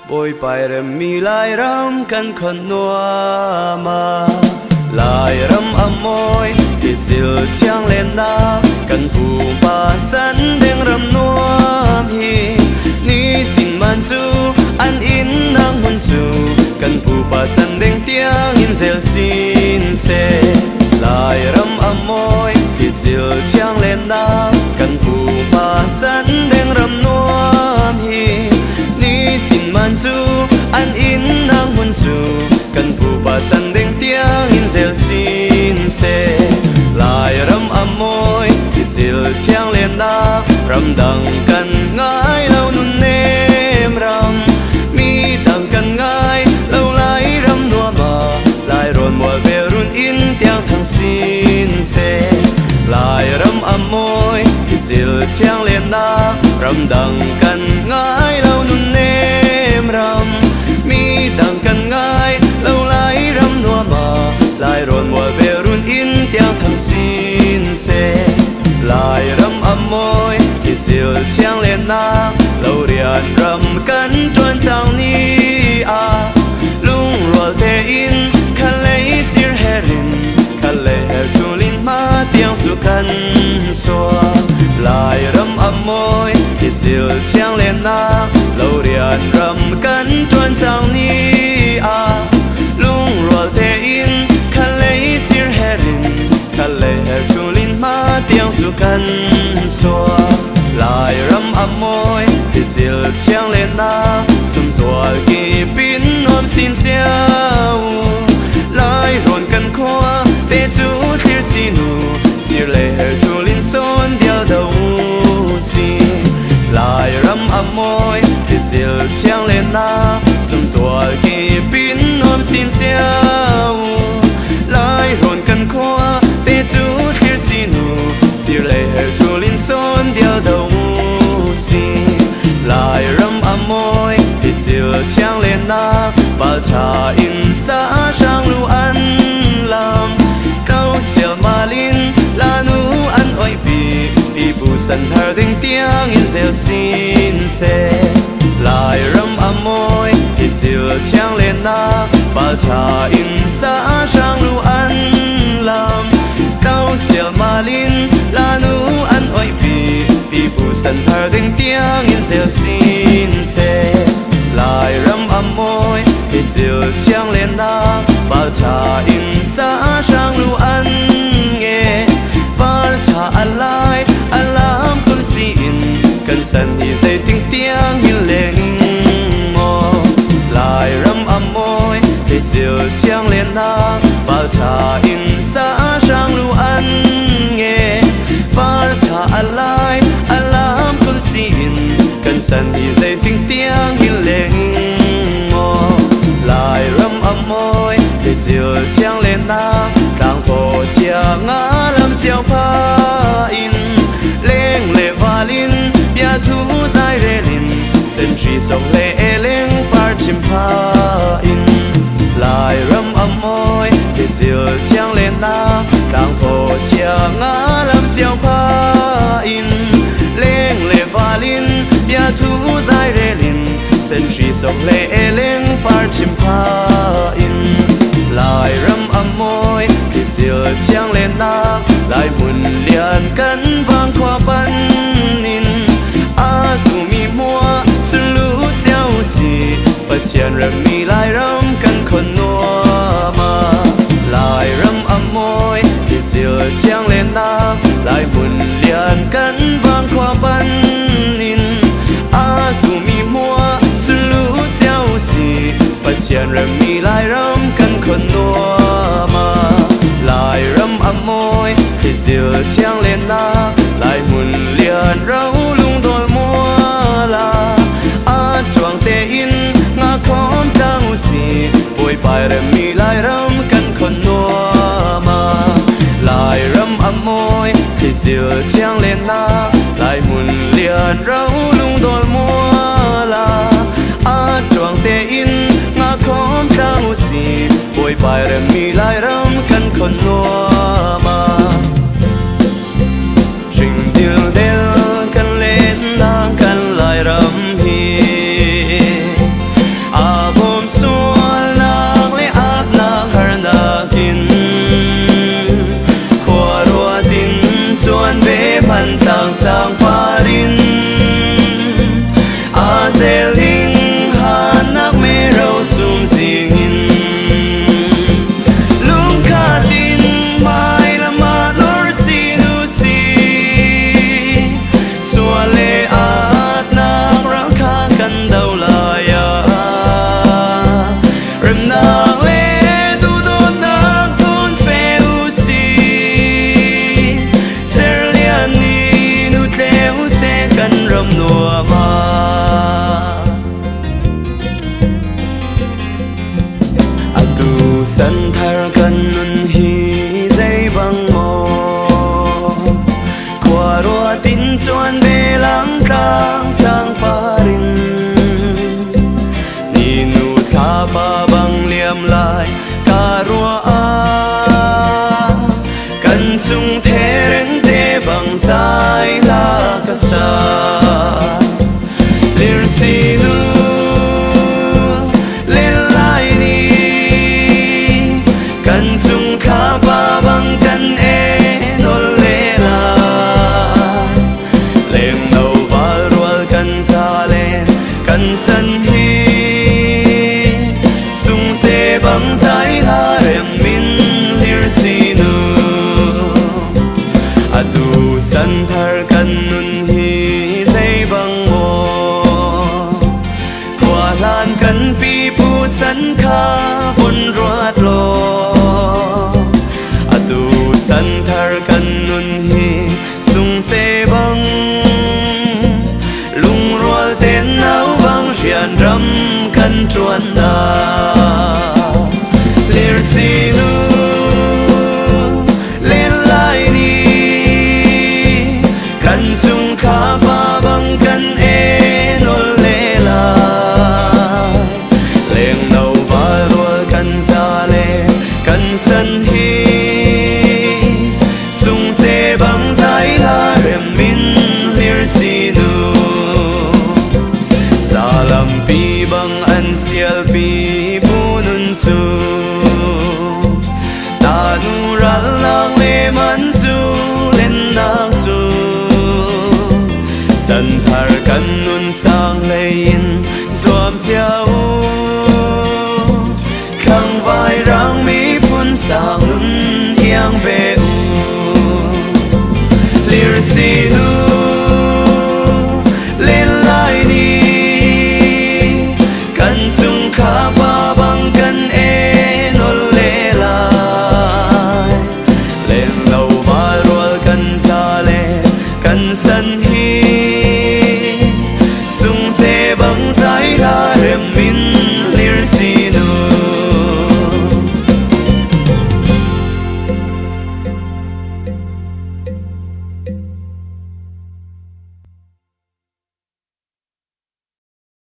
bồi bài rem mi lai ram kan khon noa ma lai ram amoi thì sil chang lên na kan pu pa san deng ram noa hi ni ting man su an in nang hun su kan pu pa san deng tiang in zel sin se lai ram amoi thì sil chang lên na kan pu pa san deng ram noa hi ni ting man su an in nang hun su kan pu pa san deng tiang in zel sin se lai ram amoi thì sil chang lên na ram dang kan ngai lâu nun nem ram mi dang kan ngai lâu lai ram noa ma lai ron mo ve run in tiang thang sin se lai ram amoi thì sil chang lên na ram dang kan ngai lâu nun nem ram mi dang kan ngai lâu lai ram noa ma lai ron mo ve run in tiang thang sin se lai ram amoi thì sil chang lên na lâu rian ram kan chuan sang ni a lung rual te in kan lấy sir herin kan lấy her tulin ma tiang su kan soa lai ram amoi thì sil chang lên na lâu rian ram kan chuan sang ni a lung rual te in kan lấy sir herin kan lấy her tulin ma tiang su kan soa lai ram amoi thì sil chang lên na sum tua ki pin om sin siao lai ron kan khoa te chu thir sinu sir le her tulin son dia đâu si lai ram amoi thì sil chang lên na sum tua ki pin om sin siao lai ron kan khoa te chu thir sinu sir le her tulin son dia đâu si lai ram amoi thì sil chang lên na bal cha in sa sang lu an lam câu sil malin la nu an oi pi bu san thar ding tiang in zel sin se lai ram amoi thì sil chang lên na bal cha in sa sang lu an lam câu sil malin la nu an oi pi bu san thar ding tiang in zel sin se lai ram amoi thì sil chang lên na bal cha in sa sang lu an nghe bal cha alai alam kun chi in kan san hi zai ting tiang in leng mo lai ram amoi thì sil chang lên na bal cha in sa sang lu an nghe bal cha alai alam kun chi in kan san hi zai ting tiang in leng mo lai ram amoi thì sil chang lên na tang po chia ngã lam xiao pha in leng le valin bia thu zai re lin sen chi song le leng par chim pha in lai ram amoi thì sil chang lên na tang po chia ngã lam xiao pha in leng le valin bia thu zai re lin sen chi song le leng par chim pha in lai ram amoi thì sil chang lên na lai mun lian kan vang khoa ban in a tu mi mua sun lu jiao si pa chian ram mi lai ram kan khon noa ma lai ram amoi thì sil chang lên na lai mun lian kan vang khoa ban in a tu mi mua sun lu jiao si pa chian ram mi lai ram kan khon noa ma lai ram amoi thì sil chang lên na lai mun lian rau lung đôi mua la a chuang te in nga khom tang si bồi bài ram mi lai ram kan khon noa ma lai ram amoi thì sil chang lên na lai mun lian rau lung đôi mua la a chuang te in nga khom tang si bồi bài ram mi lai ram kan khon noa ma trình điều del kan lên na kan lai ram hi sung thế đến thế bằng dài là cả sa liền xì nu lên lại đi cần sung khá ba bằng cần e nô lê la lên đầu và ruột cần xa lên cần sân hi sung xe bằng dài la rem min lir xì nu adu san thar kan nun hi dây bằng mo qua lan kan pi pu san kha bun ruat lo adu san thar kan nun hi sung se bang lung rual ten nau bang rian ram kan chuan na lir si nu sung khá ba bằng cần e nô lê la lên đầu và đua cần xa lê cần sân hi sung xe bằng dài la rem min lir si nu sa lam pi bằng an sial pi bu nun su ta nu ra lang lê man su lên nang su sân thar kan nun sang lein zoam chiao khang vai rang mi phun sang nun yang ve u lir si nu lên lại đi kan sung khá ba bằng kan e nô lê lai lên lâu ba rual kan sa le kan san